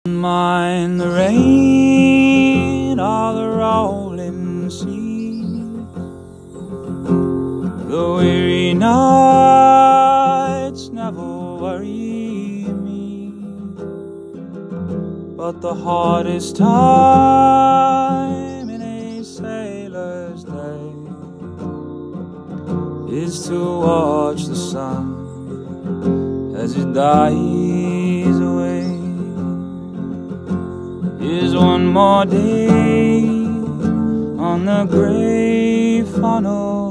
Mind the rain or the rolling sea, the weary nights never worry me, but the hardest time in a sailor's day is to watch the sun as it dies away. Here's one more day on the gray funnel